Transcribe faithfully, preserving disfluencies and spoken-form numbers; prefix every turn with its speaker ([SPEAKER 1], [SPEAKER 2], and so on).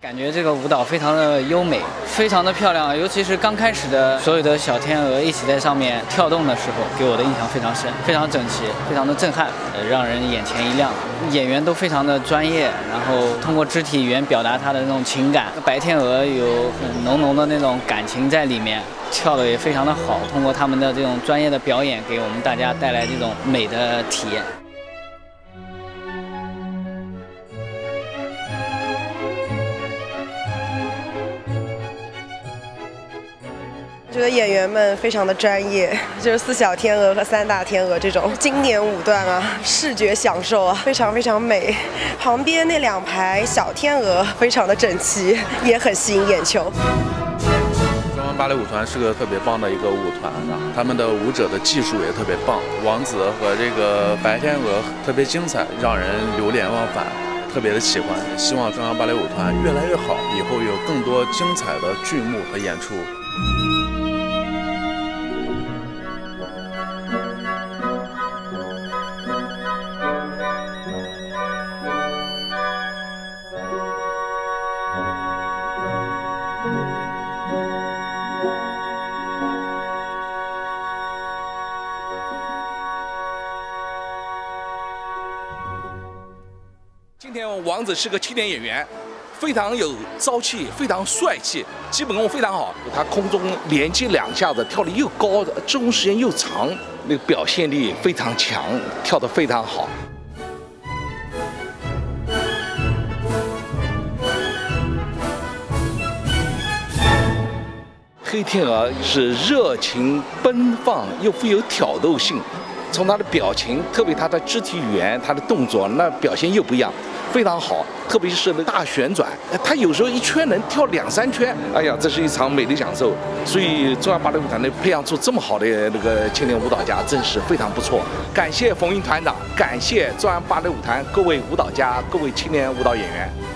[SPEAKER 1] 感觉这个舞蹈非常的优美，非常的漂亮，尤其是刚开始的所有的小天鹅一起在上面跳动的时候，给我的印象非常深，非常整齐，非常的震撼，呃，让人眼前一亮。演员都非常的专业，然后通过肢体语言表达他的那种情感。白天鹅有很浓浓的那种感情在里面，跳得也非常的好，通过他们的这种专业的表演，给我们大家带来这种美的体验。
[SPEAKER 2] 觉得演员们非常的专业，就是四小天鹅和三大天鹅这种经典舞段啊，视觉享受啊，非常非常美。旁边那两排小天鹅非常的整齐，也很吸引眼球。
[SPEAKER 3] 中央芭蕾舞团是个特别棒的一个舞团啊，他们的舞者的技术也特别棒，王子和这个白天鹅特别精彩，让人流连忘返。 特别的喜欢，希望中央芭蕾舞团越来越好，以后有更多精彩的剧目和演出。
[SPEAKER 4] 今天王子是个青年演员，非常有朝气，非常帅气，基本功非常好。他空中连接两下子，跳得又高，支撑时间又长，那个表现力非常强，跳得非常好。黑天鹅是热情奔放，又富有挑逗性。 从他的表情，特别他的肢体语言、他的动作，那表现又不一样，非常好。特别是那大旋转，他有时候一圈能跳两三圈，哎呀，这是一场美的享受。所以中央芭蕾舞团队培养出这么好的那个青年舞蹈家，真是非常不错。感谢冯云团长，感谢中央芭蕾舞团各位舞蹈家、各位青年舞蹈演员。